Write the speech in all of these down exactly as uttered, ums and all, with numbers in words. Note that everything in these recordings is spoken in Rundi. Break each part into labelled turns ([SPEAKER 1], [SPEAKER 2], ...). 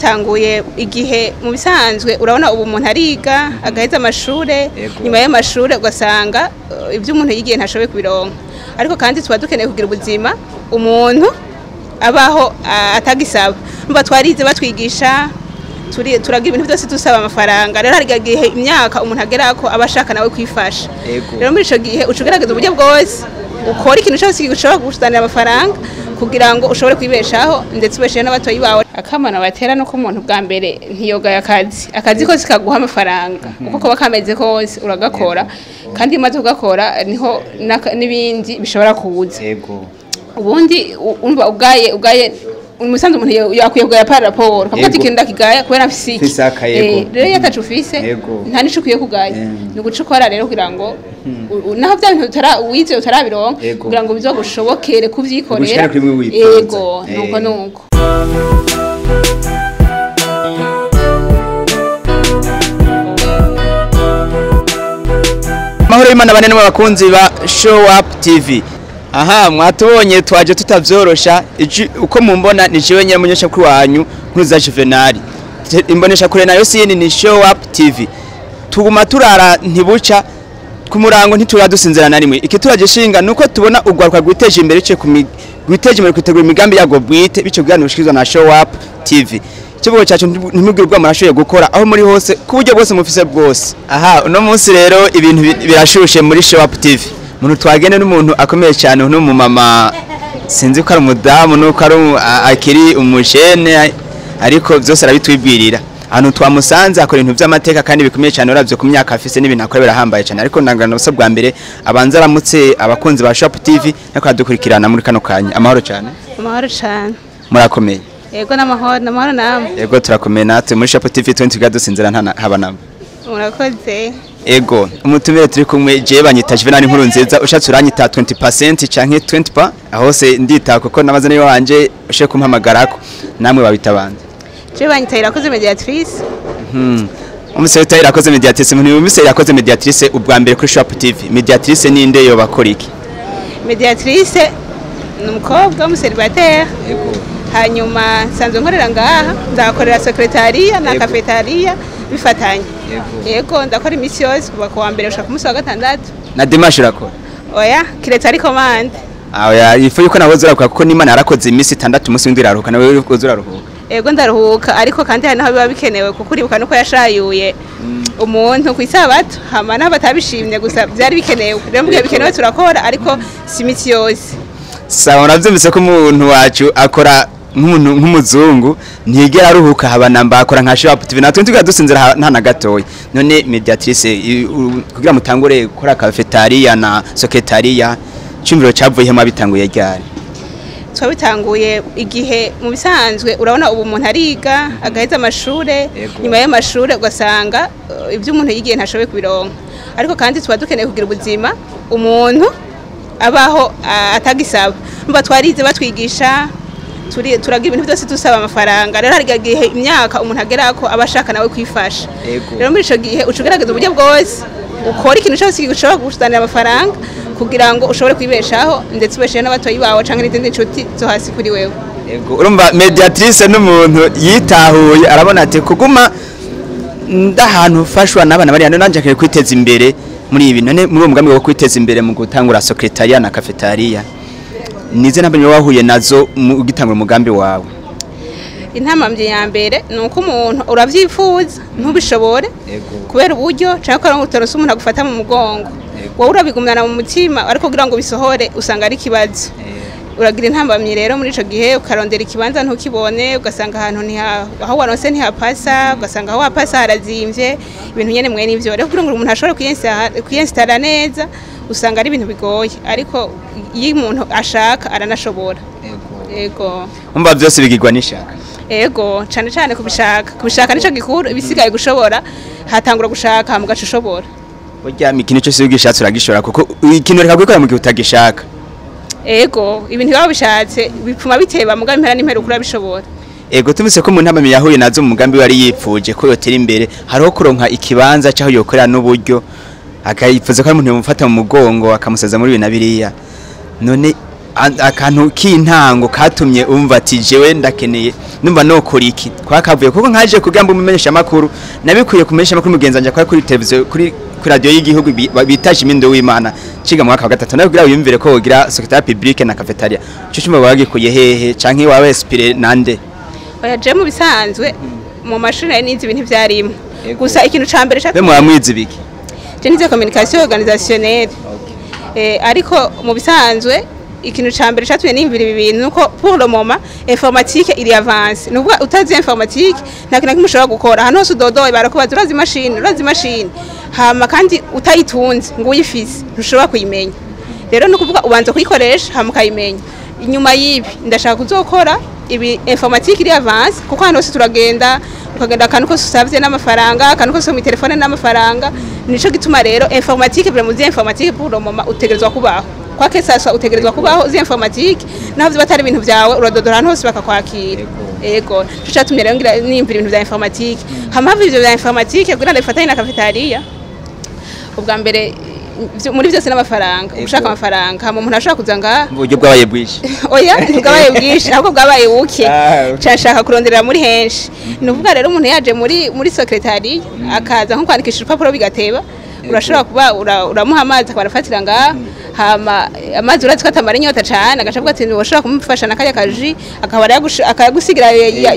[SPEAKER 1] twabitanguye igihe mu bisanzwe urabona ubu umuntu ariga agaheza amashure nyuma y'amashure ugasanga ibyo umuntu yigiye ntashoboye kubironka ariko kandi tuba dukeneye kugira ubuzima umuntu abaho atagisaba mba twarize batwigisha turi turagira ibintu byose dusaba amafaranga rero hari gihe imyaka umuntu agera ko abashaka nawe kwifasha rero muri ico gihe ucugerageza uburyo bwose ukora ikintu cyose gishobora kugusanira amafaranga kugira ngo ushobore kwibeshaho ndetse ubesheje n'abatoyi bawe akamana batera no ko umuntu bwa mbere ntiyogaya akazi akazi kose kaguha amafaranga uko kuba kameze kose uragakora kandi imaze kugakora niho n'ibindi bishobora kuza yego ubundi umva ugaye ugaye umusanzu umuntu yakwiye kugaya par rapport kavuga ati kinda kigaya kubera mfisiki eh rero yatacu ufise ntanico ukwiye kugaya ni gucukora rero kugira ngo naho bya bintu utara wize utarabironka kugira ngo bizogushobokere kuvyikorera yego nuko nuko
[SPEAKER 2] Mahoro y'Imana bane n'abakunzi ba Show Up T V. Aha mwatubonye twaje tutavyorosha uko mumbona ni jewe nyene munyesha kuri wanyu nkuza Juvenal. Imbonesha kure nayo sini ni Show Up T V. Tuguma turara ntibuca ku murango ntitura dusinzira na rimwe. Iki turaje shinga nuko tubona ugwaruka gwiteje imbere cyo gwiteje imbere kwitegura imigambi yago bwite bico bwano bushikizwa na Show Up T V. Kibugo cyacu ntimwibagire murashoye gukora aho muri hose ku buryo bwose mufise bwose. Aha uno munsi rero ibintu birashushe muri Show Up T V. Muntu twagene n'umuntu akomeye cyane no mu mama sinzi ko ari umudamu nuko ari akiri umujene ariko byose arabitwibwirira ahantu twamusanze akora ibintu by'amateka kandi bikomeye cyane uravye ku myaka afise n'ibintu akora birahambaye cyane ariko ndangana no bwa mbere abanza aramutse abakunzi ba Show Up T V nako adukurikirana muri kano kanya amahoro cyane
[SPEAKER 1] amahoro cyane
[SPEAKER 2] murakomeye
[SPEAKER 1] yego n'amahoro n'amahoro namwe
[SPEAKER 2] yego turakomeye natwe muri Show Up T V twenty gadusinzira ntana haba namwe
[SPEAKER 1] murakoze
[SPEAKER 2] ego umutumire turi kumwe je banyita Juvenal inkuru nziza ushatse uranyita twenty percent canke twenty pa ahose ndita kuko nabazane yo wanje ushe kumpamagarako namwe babitabanje
[SPEAKER 1] je banyita Irakoze Mediatrice
[SPEAKER 2] mhm umusore Irakoze Mediatrice muntu umusore Irakoze Mediatrice ubwa mbere kuri Show Up T V Mediatrice ni inde yo bakora iki
[SPEAKER 1] Mediatrice numukobwa umuseribatera yego hanyuma sanzwe nkorera ngaha ndakorera secretariat na cafetaria bifatanye yego ndakora imisi yose kuva ku wa mbere ushaka umunsi wa gatandatu
[SPEAKER 2] na dimanche urakora
[SPEAKER 1] oya kiretse ari commande
[SPEAKER 2] oya ifu yuko naboze urakora kuko n'Imana yarakoze imisi itandatu umunsi w'indi iraruhuka nawe ukoze uraruhuka
[SPEAKER 1] yego ndaruhuka ariko kandi hari naho biba bikenewe kuko uribuka nuko yashayuye umuntu kwisabato hama naho batabishimye gusa byari bikenewe rero mbwiye bikenewe turakora ariko si imisi yose
[SPEAKER 2] sawa navyumvise ko umuntu wacu akora nk'umuntu nk'umuzungu ntigera aruhuka haba namba akora nka Show Up T V natwe tuga dusinzira nta na gatoya none Mediatrice kugira mutangure gukora cafetaria na secretaria cyumviro cyavuye hema bitanguye ryari
[SPEAKER 1] twabitanguye igihe mu bisanzwe urabona ubu umuntu ariga agaheza amashure nyuma y'amashure ugasanga ibyo umuntu yigiye ntashoboye kubironka ariko kandi tuba dukeneye kugira ubuzima umuntu abaho atagisaba mba twarize batwigisha turi turagira ibintu byose dusaba amafaranga rero hari gihe imyaka umuntu agera ko abashaka nawe kwifasha rero muri ico gihe ucugerageza uburyo bwose ukora ikintu cyose gishobora kugusanira amafaranga kugira ngo ushobore kwibeshaho ndetse ubesheje n'abatoyi bawe canke n'izindi nshuti zo hasi kuri wewe
[SPEAKER 2] yego urumva Mediatrice n'umuntu yitahuye arabona ati kuguma ndahantu ufashwa n'abana bari hano nanje akwiye kwiteza imbere muri ibi none muri uwo mugambi wo kwiteza imbere mu gutangura secretariat na cafetaria nize nabanye wahuye nazo ugitangura umugambi wawe
[SPEAKER 1] intamamye ya mbere nuko umuntu uravyifuza ntubishobore kubera uburyo cyangwa ko utorose umuntu agufata mu mugongo wowe urabigumana mu mutima ariko kugira ngo bisohore usanga ari kibazo uragira intambamye rero muri ico gihe ukarondera ikibanza ntukibone ugasanga ahantu ni aho wanose ntihapasa ugasanga aho wapasa harazimvye ibintu nyene mwe n'ivyo rero kugira ngo umuntu ashobore kwiyinstara neza usanga ari ibintu bigoye ariko iyo umuntu ashaka aranashobora yego
[SPEAKER 2] umva byose bigirwa nishaka
[SPEAKER 1] yego cyane cyane kubishaka kubishaka nico gikuru ibisigaye gushobora hatangura gushaka mu gace ushobora
[SPEAKER 2] burya mikino cyose ugishatse uragishora kuko ikintu reka kwikora mu gihe utagishaka
[SPEAKER 1] yego ibintu baba bishatse bipfuma biteba mugambi mpera n'impera ukura bishobora
[SPEAKER 2] yego tumise ko umuntu amami yahuye nazo mu mugambi wari yipfuje ko yotera imbere hariho kuronka ikibanza cyaho yokorera n'uburyo akayifuza ko umuntu yamufata mu mugongo akamusaza muri bina biriya none akantu k'intango katumye umva ati jewe ndakeneye numva nokora iki kwa kavuye kuko nkaje kugamba umumenyesha makuru nabikuye kumenyesha makuru mugenzanje kwa kuri televiziyo kuri kuri radio y'igihugu bitaje imindo w'Imana ciga mu mwaka wa gatatu nakugira wiyumvire ko wogira secrétaire public na cafetaria cyo cyuma bagikuye hehe canke wawe espire nande
[SPEAKER 1] oya je mu bisanzwe mu mashuri n'inzi ibintu vyarimo gusa ikintu ca mbere
[SPEAKER 2] cyo mu mwizi biki
[SPEAKER 1] je nize communication organisationnelle eh ariko mu bisanzwe ikintu ca mbere catumye nimvira ibi bintu nuko pour le moment informatique iri avance nubwo utazi informatique nta kintu kimushobora gukora hano hose udodoye barakubaza urazi machine urazi machine hama kandi utayitunze ngo uyifise ntushobora kuyimenya rero no kuvuga ubanza kuyikoresha hama ukayimenya inyuma yibi ndashaka kuzokora ibi informatique iri avance kuko hano hose turagenda ukagenda akantu ko usavye n'amafaranga akantu ko mu telefone n'amafaranga nico gituma rero informatique vraiment uzi informatique pour le moment utegerezwa kubaho kwa kesasa utegerezwa kubaho uzi informatique naho batari ibintu byawe uradodora hano hose bakakwakira ego tucatumye rero ngira nimvira ibintu bya informatique hama ivyo bya informatique kugira ndafatanye na cafetaria ubwa mbere muri byose n'amafaranga ushaka amafaranga hama umuntu ashaka kuzanga
[SPEAKER 2] uburyo bwabaye bwishi
[SPEAKER 1] oya bwabaye bwishi ahubwo bwabaye buke cyashaka kuronderera muri henshi nuvuga rero umuntu yaje muri muri secretary akaza nko kwandikisha urupapuro bigateba urashobora kuba uramuha amazi akabarafatira ngaha hama amazi urazi ko atamara inyota cyane agashavuga ati washobora kumufasha nakaya kaji akaba akagusigira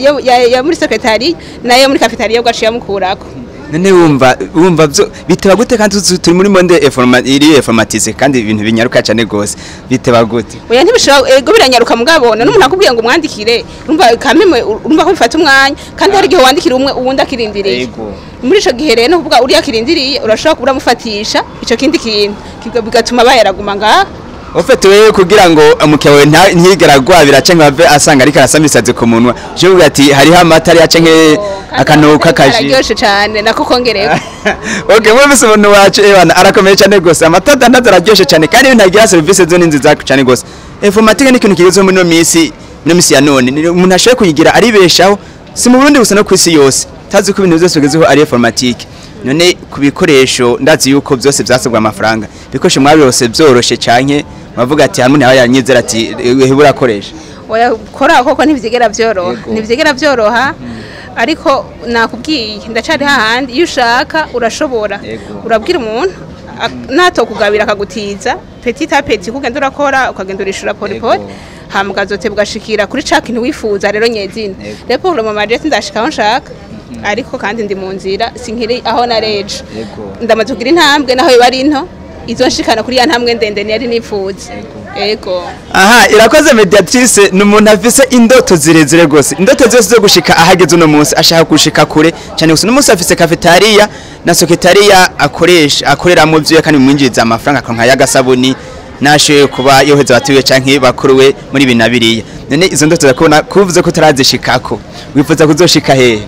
[SPEAKER 1] ya muri secretary nayo muri cafetaria ugaciye mukurako
[SPEAKER 2] none wumva wumva byo biteba gute kandi turi muri monde iri informatique kandi ibintu binyaruka cyane gose biteba gute
[SPEAKER 1] oya ntibishobora ego biranyaruka mugabo none umuntu akubwiye ngo umwandikire urumva kameme urumva ko bifata umwanya kandi hari gihe wandikira umwe uwundi akirindiriye muri ico gihe rero no kuvuga uri akirindiriye urashobora kubura mufatisha ico kindi kintu bigatuma bayaraguma ngaha
[SPEAKER 2] ofete wewe kugira ngo amukewe ntigaragwabira canke bave asanga ariko arasamisaze ku munwa je uvuga ati hari hamatari ya canke akanuka kaji
[SPEAKER 1] biryoshe cyane nako kongerewe
[SPEAKER 2] okay mwe bise umuntu wacu ebana arakomeye cyane gose amatata ndazaryoshe cyane kandi ntagira service zo ninzi zacu cyane gose informatique ni kintu kigezo muri no misi no misi ya none umuntu ashoye kuyigira aribeshaho si mu Burundi gusa no kwisi yose tazi ko ibintu byose bigezeho ari informatique none kubikoresho ndazi yuko byose byasabwa amafaranga bikoresho mwabirose byoroshe canke bavuga ati hamwe nawe yanyizera ati hebura koresha
[SPEAKER 1] oya kora koko ntivyigera byoroha ntivyigera byoroha ariko nakubwiye ndacari hahandi iyo ushaka urashobora urabwira umuntu nato kugabira akagutiza petit à petit kugenda urakora ukagenda urishura polipoli hama ukazote bugashikira kuri ca kintu wifuza rero nyezina rero pour le moment je ndashika aho nshaka ariko kandi ndi mu nzira sinkiri aho nareje ndamaze kugira intambwe naho bari into izo nshikana kuri ya ntambwe ndende nari nifuza ego
[SPEAKER 2] aha Irakoze Mediatrice numuntu afise indoto zirezire gose indoto zose zo gushika ahageze uno munsi ashaka gushika kure cyane gusa uno afise cafetaria na secretaria akoresha akorera mu byo kandi mwinjiza amafaranga konka yagasabuni nashoye kuba yoheza batiwe canke bakuruwe muri binabiriya none izo ndoto zakubona kuvuze ko tarazishikako wifuza kuzoshika hehe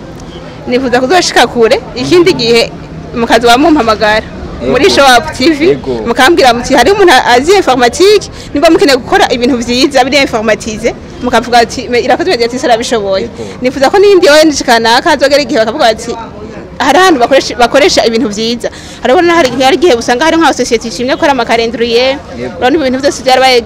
[SPEAKER 1] nifuza kuzoshika kure ikindi gihe mukazi wa mumpamagara muri shop T V mukambwira muti hari umuntu azi informatique nimba mukene gukora ibintu vyiza biri informatize mukavuga ati Irakoze Mediatrice arabishoboye nifuza ko nindi yoye ndishikana akazogera igihe bakavuga ati hari ahantu bakoresha bakoresha ibintu vyiza harabona hari hari igihe usanga hari nka society ishimye gukora amakalendrier urabona ibintu byose byarabaye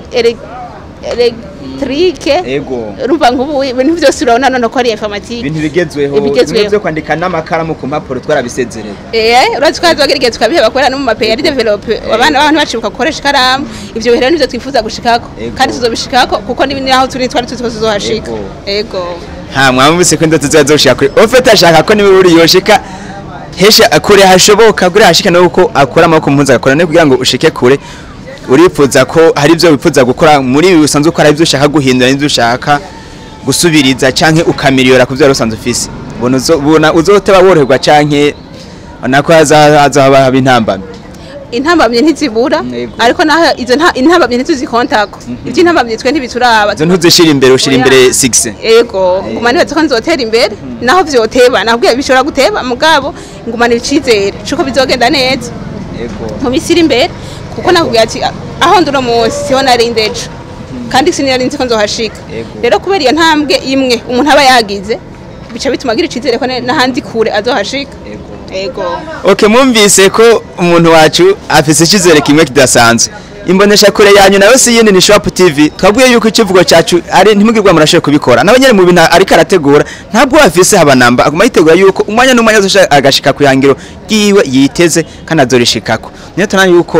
[SPEAKER 1] trike urumva nk'ubu ibintu byose urabona none ko ari informatique
[SPEAKER 2] ibintu bigezweho ibintu byo kwandika n'amakaramu ku mpapuro twarabisezerera
[SPEAKER 1] eh urazi ko azogera igihe tukabiheba bakora no mu mapeya ari develop abana abantu bacibuka gukoresha ikaramu ivyo rero nivyo twifuza gushikako kandi tuzobishikako kuko ni naho turi twari tuzohashika ego
[SPEAKER 2] ha mwamubise ko indoto zazoshika kuri ofete ashaka ko niwe uri yoshika hesha akore hashoboka gure hashika no uko akora amako mpunza akora ne kugira ngo ushike kure urifuza ko hari ibyo wifuza gukora muri usanzwe ukora ibyo ushaka guhindura n'ibyo ushaka gusubiriza canke ukamiliyora ku byo usanzwe ufise bona ubona uzoteba woroherwa canke nako azaba intambamye
[SPEAKER 1] intambamye ntizibura ariko naho izo intambamye ntituzikontako ibyo intambamye twe ntibituraba
[SPEAKER 2] zo ntuzishira imbere ushira imbere six
[SPEAKER 1] ego ngumane batse ko nzotera imbere naho vyoteba nabwiye bishobora guteba mugabo ngumane icizere cuko bizogenda neza ego mu bisira imbere kuko nakubwiye ati aho nduno munsi siho narindeje kandi sinari nzi ko nzohashika rero kubera iyo ntambwe imwe umuntu aba yagize bica bituma agira icizere ko n'ahandi kure azohashika ego
[SPEAKER 2] okay mwumvise ko umuntu wacu afise icizere kimwe kidasanzwe imbonesha kure yanyu nayo si yindi ni Shop T V twabwiye yuko ikivugo cyacu ari ntimugirwa murashoye kubikora nabanyere mu bintu ari karategura ntabwo afise habanamba aguma yitegura yuko umwanya n'umwanya azosha agashika kuyangiro giwe yiteze kandi azorishikako niyo tana yuko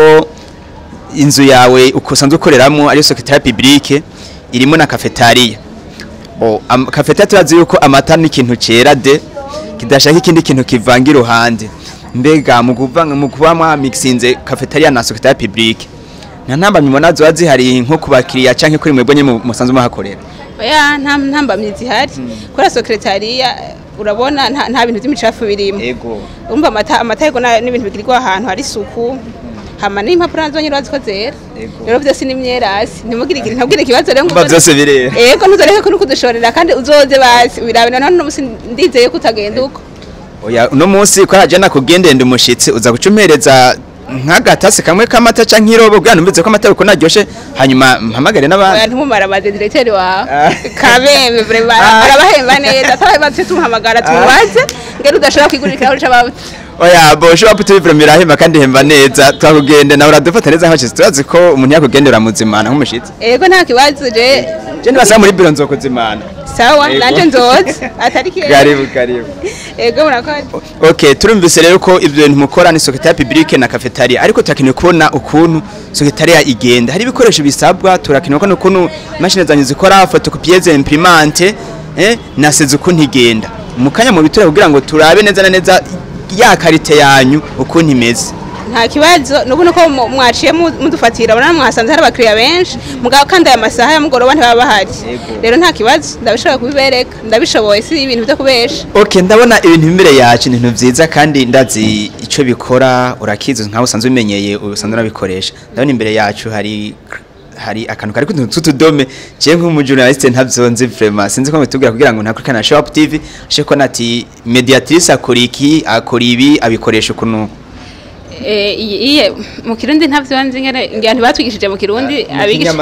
[SPEAKER 2] inzu yawe ukosanzwe ukoreramo ari secrétaire publique irimo na cafetaria bo cafetaria turazi yuko amata ni ikintu cera de kidashaka ikindi kintu kivangira ruhande mbega mu kuvanga mu kubamwa mixinze cafetaria na secrétaire publique nta ntambamye mubona zo zihari nko kubakiriya canke kuri mwebwe nye musanzwe muhakorera
[SPEAKER 1] oya nta ntambamye zihari kora secrétaria urabona nta bintu by'imicafu birimo
[SPEAKER 2] yego
[SPEAKER 1] umva amata amata yego n'ibintu bigirirwa ahantu hari suku hama n'impapuro nazo nyine baziko zera rero byose ni myerasi ntimugire ikintu ntabwire ikibazo rero
[SPEAKER 2] ngo byose birera
[SPEAKER 1] yego ntuzoreke ko kudushorera kandi uzoze basi birabena none n'umusi ndizeye kutagenda uko
[SPEAKER 2] oya uno munsi ko haje nakugendenda umushitsi uza gucumereza nkagatase kamwe kamata canke irobo bwa numbize ko amata uko naryoshe hanyuma mpamagare n'abandi
[SPEAKER 1] oya ntumumara baze directeur wawe kabembe vraiment arabahemba neza atabaze tumuhamagara tumubaze ngero udashobora kwigurira aho cy'ababuti
[SPEAKER 2] oya bo Shop T V vraiment irahemba kandi hemba neza twakugende nawe uradufata neza nk'abashitsi turazi ko umuntu yakugendera muzimana nk'umushitsi
[SPEAKER 1] yego nta kibazo je
[SPEAKER 2] je ndibasa muri biro nzokozimana
[SPEAKER 1] sawa nanje nzoze atari kiye
[SPEAKER 2] karibu karibu
[SPEAKER 1] yego murakoze
[SPEAKER 2] okay turumvise rero ko ibyo bintu mukora ni secrétaire publique na cafetaria ariko turakeneye kubona ukuntu secrétaria igenda hari ibikoresho bisabwa turakeneye ko ukuntu machine zanyu zikora photocopieuse imprimante eh na seze ukuntu igenda mukanya mu bitura kugira ngo turabe neza na neza ya karite yanyu ukuntu imeze
[SPEAKER 1] nta kibazo nuko nuko mwaciye mudufatira bana mwasanze hari abakiriya benshi mugabo kandi aya masaha ya mugoroba ntibaba bahari rero nta kibazo ndabishobora kubibereka ndabishoboye si ibintu byo kubesha
[SPEAKER 2] okay ndabona ibintu imbere yacu ibintu byiza kandi ndazi ico bikora urakizo nkaho usanzwe umenyeye usanzwe nabikoresha ndabona imbere yacu hari hari akantu kari kutuntu tutudome je nk'umu journaliste ntavyonze vraiment sinzi ko mutubwira kugira ngo ntakurikana Shop T V asheko nati Mediatrice akoriki akoribi abikoresha kuno
[SPEAKER 1] eh iye mu kirundi ntavyonze ngene ngiye ntibatwigishije mu kirundi
[SPEAKER 2] abigisha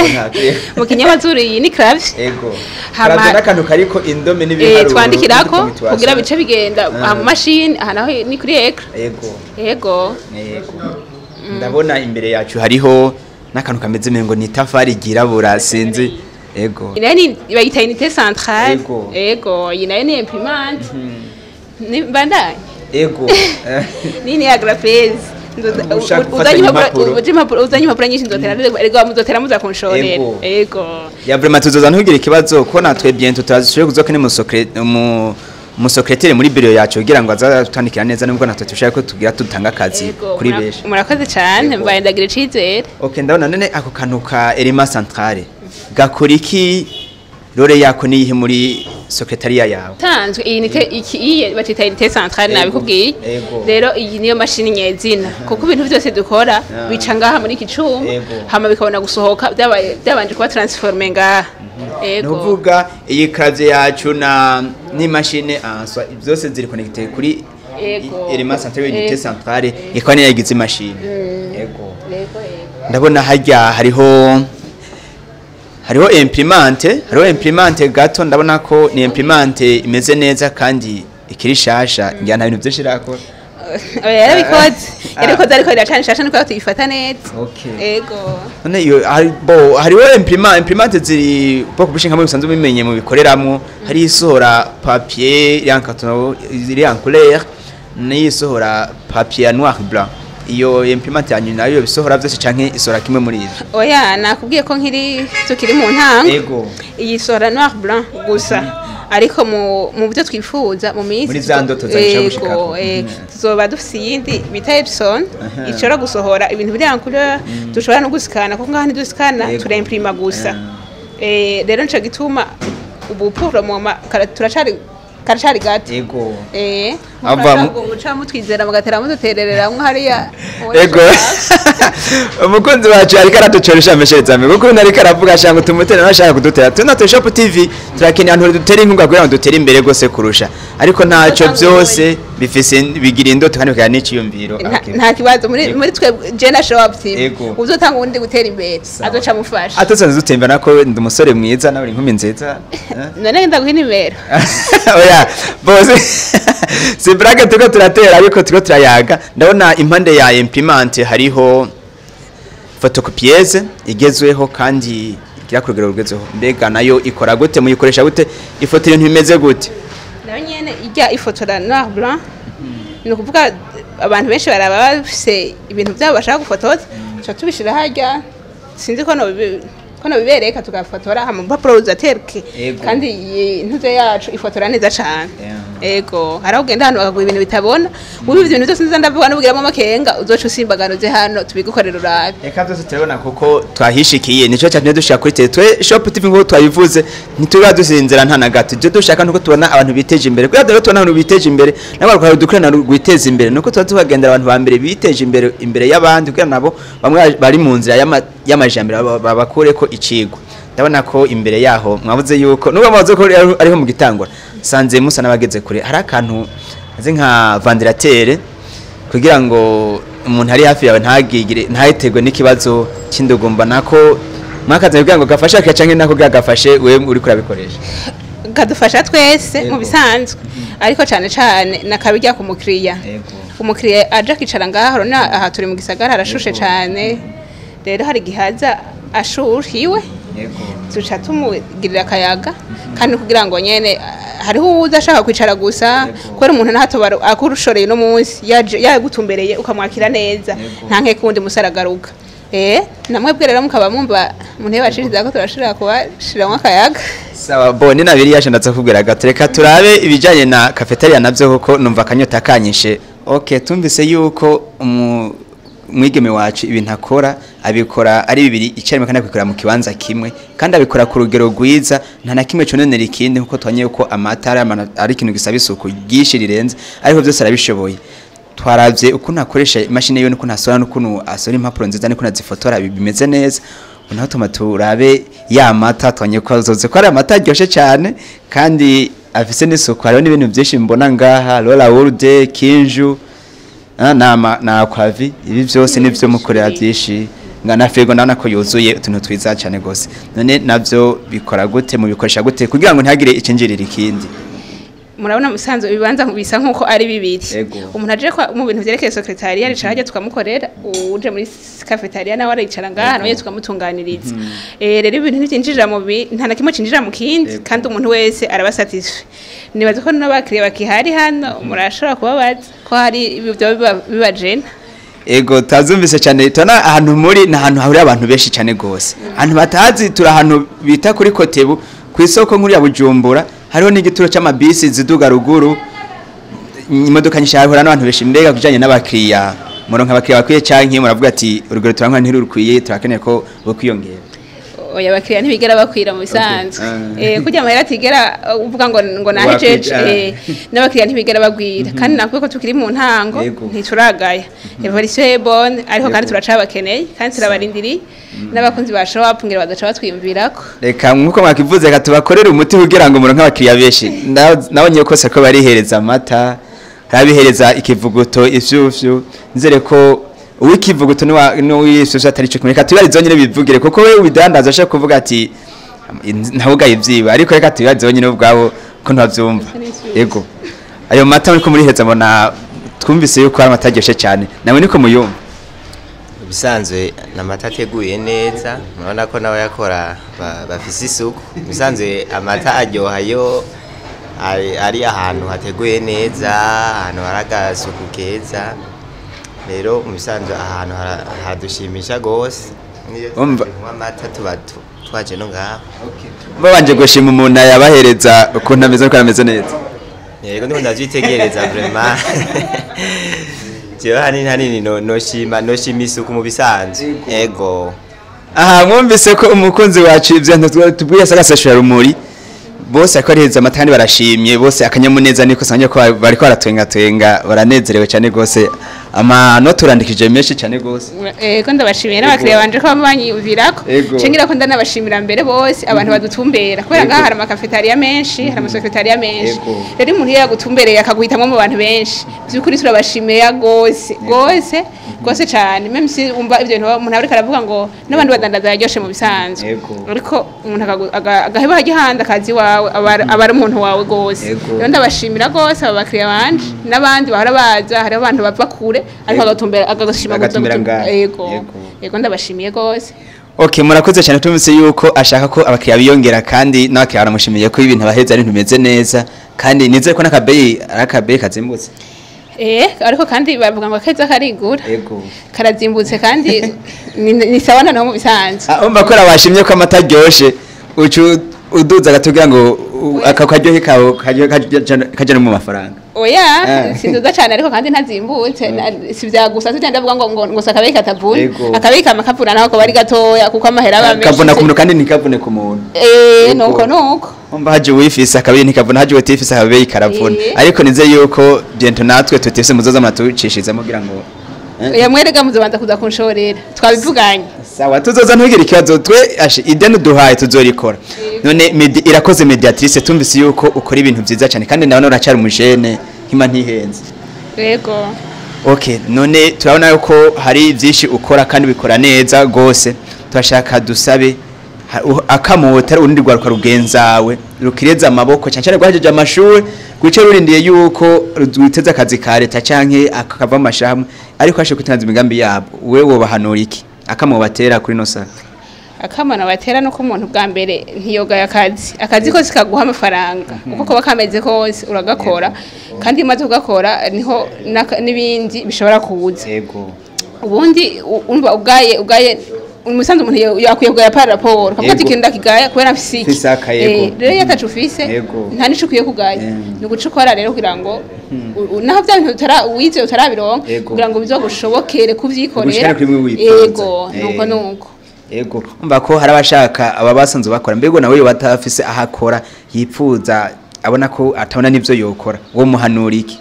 [SPEAKER 1] mu kinyamazuru iyi ni craft
[SPEAKER 2] ego hama akantu kariko indome
[SPEAKER 1] n'ibiharuro eh twandikirako kugira bice bigenda mu machine aha naho ni kuri ecran
[SPEAKER 2] ego
[SPEAKER 1] ego
[SPEAKER 2] ego ndabona imbere yacu hariho nakantu kameze mengo ni tafari girabura sinzi ego
[SPEAKER 1] inani bayita unité centrale ego inayo ni imprimante ni bandanye
[SPEAKER 2] ego
[SPEAKER 1] nini agrafez uzanye impapuro uzanye impapuro nyinshi ndotera ego muzotera muza kunshorera ego
[SPEAKER 2] ya vraiment tuzoza ntugira ikibazo ko natwe bientôt tuzashoboye kuzokene mu secret mu mu secrétaire muri biro yacu kugira ngo azatandikira neza nubwo natwe tushaka ko tugira tutanga akazi kuri beshi
[SPEAKER 1] murakoze cyane mbaye ndagira cizere
[SPEAKER 2] okay ndabona none ako kantu ka element centrale gakuriki rore yako niyihe muri secrétaire yawe
[SPEAKER 1] tanzwe iyi nite iki iye batita unité centrale nabikubwiye rero iyi niyo mashini nyezina kuko ibintu byose dukora bica ngaha muri iki cuma hama bikabona gusohoka byabanje kuba transformer ngaha
[SPEAKER 2] ego nuvuga iyi clavier yacu na ni machine answa byose ziri connected kuri element centrale unité centrale ikwane yagize machine ego ndabona hajya hariho hariho imprimante hariho imprimante gato ndabona ko ni imprimante imeze neza kandi ikirishasha njya nta bintu byinshi rakora
[SPEAKER 1] yarabikoze yarabikoze ariko iracana nuko tuyifata neza ego
[SPEAKER 2] none iyo bo hariho imprimante imprimante ziri boko bushinga mu bisanzwe bimenye mu bikoreramwo hari isohora papier yankato iri en couleur ni isohora papier noir blanc iyo imprimante yanyu nayo bisohora byose canke isora kimwe muri ivyo
[SPEAKER 1] oya nakubwiye ko nkiri tukiri mu ntango
[SPEAKER 2] ego
[SPEAKER 1] iyi sora noir blanc gusa ariko mu mu byo twifuza mu minsi
[SPEAKER 2] muri zandoto zanisha gushikako
[SPEAKER 1] tuzoba dufise yindi bita Epson icora gusohora ibintu biri en couleur dushobora no gusikana kuko ngaha ntidusikana turayimprima gusa eh rero nco gituma ubu pour le moment turacari karashari gato
[SPEAKER 2] ego
[SPEAKER 1] eh ava muca mutwizera mugatera mudutererera mwe hariya
[SPEAKER 2] ego umukunzi wacu ari karatucoresha meshereza mwe kuko nari karavuga shanga tumutera nashaka kudutera tuna to Shop T V turakeneye abantu dutera inkunga kugira ngo dutere imbere gose kurusha ariko ntaco byose bifise bigira indoto kandi bikaya n'iciyumviro
[SPEAKER 1] nta kibazo muri muri twe Jena Shop T V uzotanga undi gutera imbere azoca mufasha
[SPEAKER 2] atosanze dutemba nako ndi umusore mwiza nawe inkumi nziza
[SPEAKER 1] none ndaguha nimero
[SPEAKER 2] oya bose si braga tuko turatera ariko tuko turayaga ndabona impande ya imprimante hariho photocopieuse igezweho kandi igira ku rugero rugezweho mbega nayo ikora gute muyikoresha gute ifoto ibintu bimeze gute
[SPEAKER 1] nayo nyene ijya ifotora noir blanc ni ukuvuga abantu benshi baraba bafise ibintu byabo bashaka gufotoza cyo tubishira harya sinzi ko no kono bibereka tugafotora hama mpapuro uzaterke kandi intuze yacu ifotora neza cyane ego haraho ugenda hano bakaguha ibintu bitabona ubu ibintu byose nza ndavuga n'ubwiramo amakenga uzoca usimbaganuze hano tubigukorera urabe
[SPEAKER 2] eka byose turabona kuko twahishikiye nico cyane dushaka kuri tele twe shop tv ngo twayivuze ntituba dusinzira nta na gato ibyo dushaka nuko tubona abantu biteje imbere kuko rero tubona abantu biteje imbere n'abarukara dukorana gwiteza imbere nuko tuba tubagendera abantu ba mbere biteje imbere imbere y'abandi kugira nabo bamwe bari mu nzira y'amajambere babakure ko icigwa ndabona ko imbere yaho mwavuze yuko nubwo mwavuze ko ariho mu gitangura sanze musa nabageze kure hari akantu aze nka vandiratere kugira ngo umuntu ari hafi yawe ntagigire ntayitegwe n'ikibazo cy'indugumba nako mwakaze kugira ngo gafasha kicanke nako gagafashe we uri kurabikoresha
[SPEAKER 1] kadufasha twese mu bisanzwe ariko cyane cyane nakabijya ku mukiriya umukiriya aje kicara ngaho na aha turi mu gisagara arashushe cyane rero hari gihaza ashuriwe tuca tumugirira akayaga kandi kugira ngo nyene hariho udashaka kwicara gusa kwera umuntu nahatobara akurushoreye no munsi yaje yagutumbereye ukamwakira neza nta nke kundi musaragaruka eh namwe bwerera mukaba mumva umuntu yabashiriza ko turashira kubashira mu akayaga
[SPEAKER 2] sawa bone nabiri yashe ndaza kubwira gatereka turabe ibijanye na cafeteria navyo kuko numva kanyota kanyishe okay tumvise yuko umu mwigeme wacu ibintu akora abikora ari bibiri icyarimwe kandi abikora mu kibanza kimwe kandi abikora ku rugero rwiza nta na kimwe cyononera ikindi nkuko twanye ko amatara ari ikintu gisaba isuku gishi rirenze ariko byose arabishoboye twaravye uko nakoresha imashini yo nuko nasora nuko asora impapuro nziza niko nazifotora bimeze neza unaho tuma turabe ya mata twanye ko azoze ko ari amata aryoshe cyane kandi afise n'isuku hariho n'ibintu byinshi mbona ngaha Lola Wurde Kinju nama na kwavi ibi byose nivyo mukorera byishi ngana fego nana ko yuzuye utuntu twiza cyane gose none navyo bikora gute mu bikoresha gute kugira ngo ntagire icinjirira ikindi
[SPEAKER 1] murabona musanzo bibanza bisa nkuko ari bibiri umuntu aje mu bintu byerekeye secretariat rica hajya tukamukorera uje muri cafeteria nawe aricara ngaha nawe tukamutunganiriza eh rero ibintu byinjirira mu nta na kimwe cinjira mu kindi kandi umuntu wese araba satisfait nibaza ko n'abakiriya bakihari hano murashobora kubabaza ko hari ibyo bibajena
[SPEAKER 2] ego tazumvise cyane tona ahantu muri na hantu hahuri abantu benshi cyane gose ahantu batazi tura ahantu bita kuri Kotebu ku isoko nkuru ya Bujumbura hariho n'igituro cy'amabisi ziduga ruguru imodoka nyinshi hahura n'abantu benshi mbega kujanye n'abakiriya muronka abakiriya bakwiye canke muravuga ati urugero turankwa ntirurukwiye turakeneye ko bokwiyongera
[SPEAKER 1] oya bakiriya ntibigera bakwira mu bisanzwe eh kujya amahera tigera uvuga ngo ngo nahejeje eh n'abakiriya ntibigera bagwira kandi nakwe ko tukiri mu ntango ntituragaya evolution bonne ariko kandi turacabakeneye kandi turabarindiri n'abakunzi ba show up ngira badaca batwiyumvirako
[SPEAKER 2] reka nkuko mwakivuze ka tubakorera umuti kugira ngo muronka abakiriya benshi nabonye ko se ko barihereza amata rabihereza ikivuguto ivyuvyo nzere ko uwikivuguto no wisose atari cyo kumeka tubarizo nyine bivugire kuko we ubidandaza ashaka kuvuga ati ntabugaye ivyiba ariko reka tubarizo nyine ubwabo ko ntavyumva yego ayo mata muri ko muri heza mbona twumvise yuko ari amatageshe cyane nawe niko muyumva
[SPEAKER 3] bisanzwe namata ateguye neza murabona ko nawe yakora bafise isuku bisanzwe amata aryoha yo ari ahantu hateguye neza ahantu haragasuku keza rero mubisanzwe ahantu hadushimisha gose umva amata tuba twaje no ngaho
[SPEAKER 2] babanje gushima umuntu yabahereza ukuntu ameze ko ameze neza
[SPEAKER 3] yego ndiko ndavyitegereza vraiment Jewe hanini hanini no no shima no shimisa ku mubisanzwe ego
[SPEAKER 2] aha mwumvise ko umukunzi wacu ivyo tubwiye sagasashura rumuri bose akoreza amatani barashimye bose akanyamuneza niko sanje ko bari ko baratwenga twenga baranezerewe cyane gose ama no turandikije menshi cyane gose
[SPEAKER 1] eh ko ndabashimiye n'abakiriya banje ko bamanyuvirako cengira ko ndanabashimira mbere bose abantu badutumbera kubera ngaha hari amakafetaria menshi hari amasecretaria menshi rero umuntu yagutumbereye akaguhitamwe mu bantu benshi byukuri turabashimiye gose gose gose cyane même si umva ivyo umuntu ari karavuga ngo n'abandi badandaza yaryoshe mu bisanzwe ariko umuntu agaheba gihanda kazi wawe abari umuntu wawe gose rero ndabashimira gose abakiriya banje n'abandi bahora baza hari abantu bava kure ariko agatumbera agashima
[SPEAKER 2] gutumbera yego
[SPEAKER 1] yego ndabashimiye gose.
[SPEAKER 2] Okay, murakoze cyane tumvise yuko ashaka ko abakiriya biyongera kandi n'abakiriya baramushimiye ko ibintu baheza ari ntumeze neza kandi nize ko nakabeyi arakabeyi kazimbutse.
[SPEAKER 1] Eh, ariko kandi bavuga ngo keza karigura.
[SPEAKER 2] Yego.
[SPEAKER 1] Karazimbutse kandi ni sawana no mu bisanzwe.
[SPEAKER 2] Ah, umva ko abashimye ko amata ryoshe ucu uduza gatubwira ngo akakaryohe kawo kajana mu mafaranga.
[SPEAKER 1] Oya, sinduza cyane ariko kandi ntazimbutse sivya gusa tutenda vuga ngo ngo sakabeyi katavuna. Akabeyi kamakavuna naho ko bari gatoya kuko amahera bamenye.
[SPEAKER 2] Kavuna ku muntu kandi ntikavune ku muntu.
[SPEAKER 1] Eh, nuko nuko.
[SPEAKER 2] Umva haje wifise akabeyi ntikavuna haje wotifise akabeyi karavuna. Ariko nize yuko biento natwe tutese muzoza matucishiza mugira ngo
[SPEAKER 1] ya mwerega muzobanza kuza kunshorera twabivuganye.
[SPEAKER 2] Sawa tuzoza ntugire ikibazo twe ashe ideni duhaye tuzorikora. None medi irakoze mediatrice tumvise yuko ukora ibintu byiza cyane kandi ndabona uracari umujene nkima ntihenze.
[SPEAKER 1] Yego.
[SPEAKER 2] Okay, none turabona yuko hari byinshi ukora kandi bikora neza gose. Turashaka dusabe akamotera urundi rwaruka rugenzawe rukireza amaboko cyane cyane rwajeje amashuri guce rurindiye yuko ruteza akazi ka leta canke akava amashamwe ariko ashe kutanza imigambi yabo wewe wobahanura iki akamo batera kuri no saka
[SPEAKER 1] akamana batera no ko umuntu bwa mbere ntiyoga yakazi akazi kose kaguha amafaranga uko ko bakameze kose uragakora kandi maze ugakora niho nibindi bishobora kubuza
[SPEAKER 2] yego
[SPEAKER 1] ubundi umva ugaye ugaye umusanzu umuntu yakwiye kugaya par rapport kavuga ati kinda kigaya kubera mfisiki eh rero yatacu ufise ntanico ukwiye kugaya ni gucukora rero kugira ngo naho bya bintu utara wize utarabironka kugira ngo bizogushobokere kuvyikorera yego nuko nuko
[SPEAKER 2] Ego umva ko harabashaka aba basanzwe bakora mbego nawe batafise ahakora yipfuza abona ko atabona nivyo yokora wo muhanura iki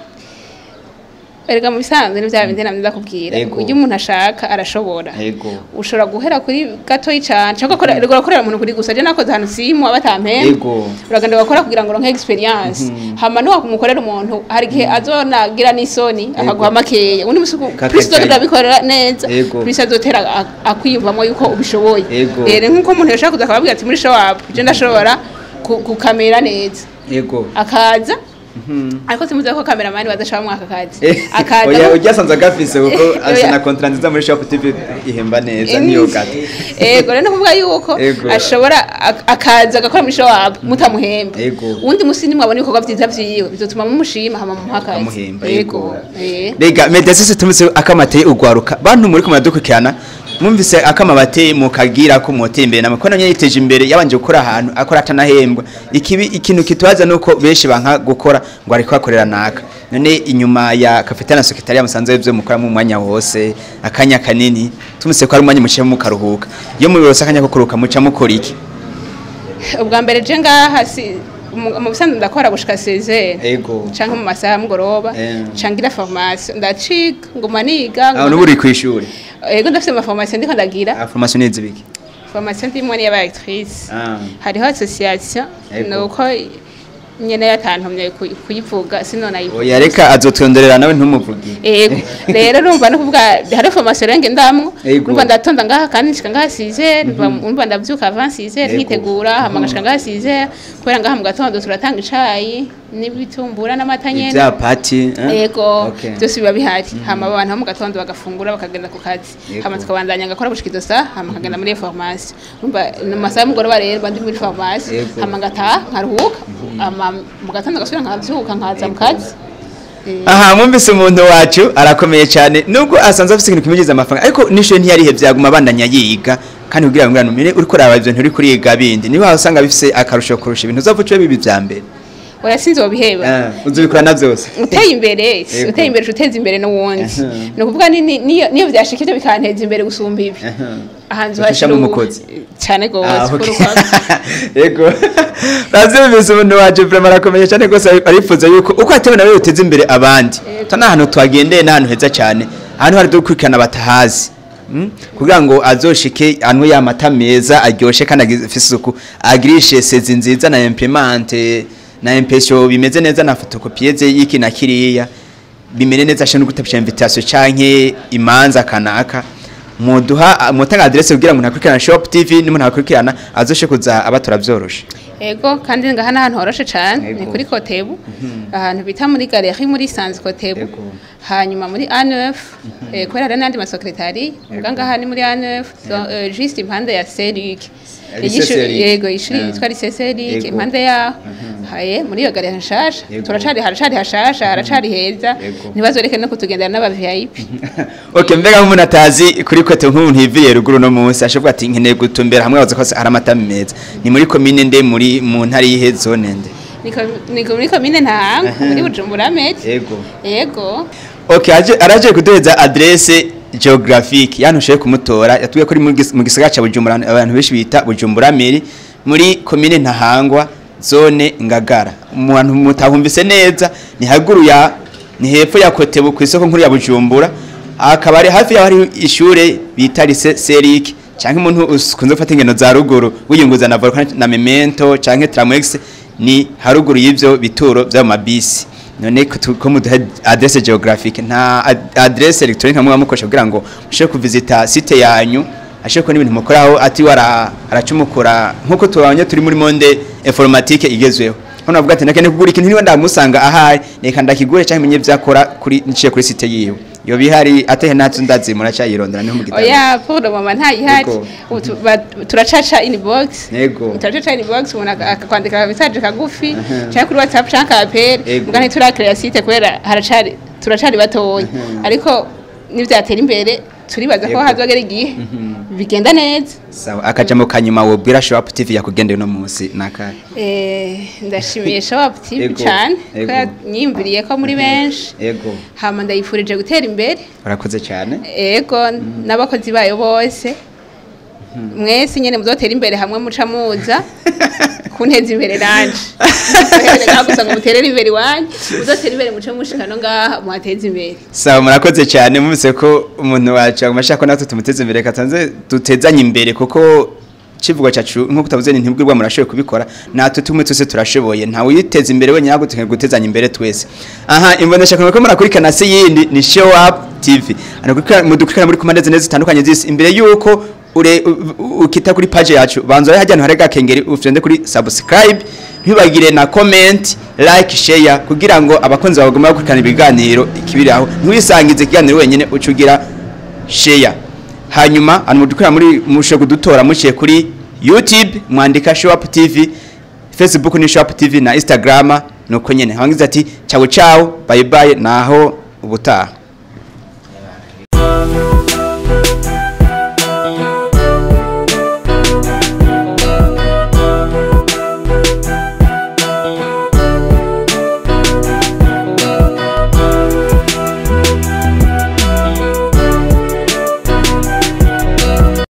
[SPEAKER 1] Erega mu bisanzwe ni bya bindi namwe kubwira ujye umuntu ashaka arashobora ushobora guhera kuri gato y'icane cyangwa ko rego rakorera umuntu kuri gusa je nakoze hano simu abatampene uraganda bakora kugira ngo ronke experience hama no kumukorera umuntu hari gihe azona gira n'isoni akaguha makeya undi musuku plus do ndabikorera neza plus azotera akwiyumvamo yuko ubishoboye rero nkuko umuntu yashaka kuza akababwira ati muri show up je ndashobora kukamera neza yego akaza ariko simuze ko cameraman badashaba mwaka kazi
[SPEAKER 2] akaza oya ujyasanze agafise uko asana contract nziza muri shop T V ihemba neza niyo gato
[SPEAKER 1] ego rero kuvuga yuko ashobora akaza agakora muri show up mutamuhemba undi musini mwabona ibikorwa byiza vyiwe bizotuma mumushima hama mumuhakazi
[SPEAKER 2] ego rega medecise tumise akamateye ugwaruka bantu muri kumadukukirana Mumvise akamabate mu kagira ko motembere namakona nyiteje imbere yabanje gukora ahantu akora atanahembwa ikibi ikintu kitwaza nuko beshi banka gukora ngo ariko akorera naka none inyuma ya cafeteria na secretariat musanze byo mukora mu mwanya wose akanya kanini tumise ko ari umwanya muciye mu karuhuka iyo mu birose akanya ko kuruka muca mukora iki
[SPEAKER 1] ubwa mbere je ngaha si mu bisanzwe ndakora gushika seize
[SPEAKER 2] ego
[SPEAKER 1] canke mu masaha mugoroba cangira formation ndacika ngoma niga
[SPEAKER 2] aho nuburi kwishuri
[SPEAKER 1] ego ndafite ama formation ndiko ndagira
[SPEAKER 2] formation nizibiki
[SPEAKER 1] formation ndimwe ni y'abaactrice hariho association nuko nyene yatantumye kuyivuga sinona yivuga
[SPEAKER 2] oya reka azotonderera nawe ntumuvugi
[SPEAKER 1] ego rero numva no kuvuga hari formation renge ndamwo numva ndatonda ngaha kandi nshika ngaha size numva ndavyuka avant size nkitegura hama ngashika ngaha size kwera ngaha mu gatondo turatanga icayi n'ibitumbura n'amata nyene
[SPEAKER 2] bya party
[SPEAKER 1] ego byose biba bihari hama abantu mu gatondo bagafungura bakagenda ku kazi hama tukabandanya ngakora bushikizo sa hama kagenda muri formation numva no masaha mugoroba rero bandi muri formation hama ngataha nkaruhuka ama mu gatondo gasubira nkavyuka nkaza mu kazi
[SPEAKER 2] aha mwumvise umuntu wacu arakomeye cyane nubwo asanze afite ikintu kimugeza amafaranga ariko nisho ntiyarihe byaguma bandanya yiga kandi kugira ngo numire uri ko raba ibyo nturi kuriga bindi niba usanga bifise akarusho kurusha ibintu uzavuce bibi bya mbere
[SPEAKER 1] oya sinzo biheba
[SPEAKER 2] uzubikora na byose
[SPEAKER 1] uteye imbere uteye imbere uteze imbere no wundi no kuvuga ni niyo byashika ibyo bikanteza imbere gusumba ibi ahanze
[SPEAKER 2] hashyira mu mukozi
[SPEAKER 1] cyane gose kuruka
[SPEAKER 2] yego bazimvise umuntu waje vraiment arakomeye cyane gose arifuza yuko uko atewe nawe uteze imbere abandi tana hano twagendeye n'ahantu heza cyane ahantu hari dukurikirana batahazi kugira ngo azoshike anwe yamata meza aryoshe kandi agifise isuku agirishe sezi nziza na imprimante na impression bimeze neza na fotokopieze yiki na kiriya bimene neza shano gutapisha invitation canke imanza kanaka muduha mutanga adresse kugira ngo ntakurikirana shop T V n'umuntu akurikirana azoshe kuza abatora byoroshe
[SPEAKER 1] ego kandi ngaha n'ahantu horoshe cyane ni kuri Kotebu ahantu bita muri galerie muri Sanz Kotebu hanyuma muri A neuf kubera hari n'andi masokretari ngaha ni muri A neuf juste impande ya Serik yego ishuri yitwa Serik impande ya haye muri iyo galerie nshasha turacari haracari hashasha haracari heza ntibazoreke no kutugendera n'aba V I P.
[SPEAKER 2] Okay, mbega umuntu atazi kuri Kotebu nk'umuntu hiviye ruguru no munsi ashobora ati nkeneye gutumbera hamwe bazo ko hari amata meza ni muri commune nde muri mu ntari yihe zone nde
[SPEAKER 1] niko muri commune Ntahangwa muri Bujumbura Mete
[SPEAKER 2] yego
[SPEAKER 1] yego.
[SPEAKER 2] Okay, araje kuduheza adresse geographique yantushe kumutora yatuye kuri mu gisagara ca Bujumbura abantu beshi bita Bujumbura Meri muri commune Ntahangwa zone Ngagara. Umuntu mutahumvise neza ni haguru ya ni hepfo ya Kotebu ku isoko nkuru ya Bujumbura akaba ari hafi ya hari ishure bita Lycée Serik canke umuntu ukunze gufata ingendo za ruguru wiyunguza na volcan na memento canke tramwex ni haruguru y'ivyo bituro vya mabisi. None ko mu adresse geographique nta adresse electronique amwe amukosha kugira ngo mushe kuvisita site yanyu ashe ko n'ibintu mukoraho ati wara aracumukura nkuko tubanye turi muri monde informatique igezweho. Hano avuga ati nakene kugura ikintu niba ndamusanga ahari neka ndakigure cyangwa menye vyakora kuri niciye kuri site yiwe yo bihari atehe natsu ndazi muracayirondera niho mu gitabo.
[SPEAKER 1] Oya pour mama nta ihari turacaca inbox
[SPEAKER 2] yego
[SPEAKER 1] turacaca inbox umuntu akakwandika message kagufi cyangwa kuri WhatsApp cyangwa apel mugane turakrea site kwera haracari turacari batoye ariko nivyatera imbere turibaza ko hazogera igihe bigenda neza.
[SPEAKER 2] Sawa akaja mu kanyuma wobwira Show Up T V yakugendeye no munsi nakari.
[SPEAKER 1] Eh ndashimiye Show Up T V cyane ko nyimviriye ko muri benshi
[SPEAKER 2] yego
[SPEAKER 1] hama ndayifurije gutera imbere.
[SPEAKER 2] Urakoze cyane
[SPEAKER 1] yego nabakozi bayo bose mwese nyene muzotera imbere hamwe muca muza kunteza imbere nanje reka gusa ngo muterere imbere wanyu uzotera imbere muce mushikano ngaha muhateza imbere.
[SPEAKER 2] Sawa murakoze cyane mumvise ko umuntu wacu amashaka natwe tumuteze imbere katanze dutezanye imbere kuko kivuga cyacu nkuko tavuze ni ntibwirwa murashoye kubikora natwe tumwe twese turashoboye ntawe yiteza imbere wenyine agutenge gutezanya imbere twese. Aha imbonesha ko murakurikana se yindi ni Show Up T V anakurikana mudukurikana muri komande neza zitandukanye zisi imbere yuko ure ukita kuri page yacu banzo hajya ntarega kengeri ufende kuri subscribe ntibagire na comment like share kugira ngo abakonzi bagoma gukurikana ibiganiro ikibiraho ntiwisangize ikiganiro wenyine ucugira share hanyuma anumudukurira muri mushe kudutora muciye kuri YouTube mwandika Show Up T V Facebook ni Show Up T V na Instagram nuko nyene hangize ati ciao ciao bye bye naho ubutaha.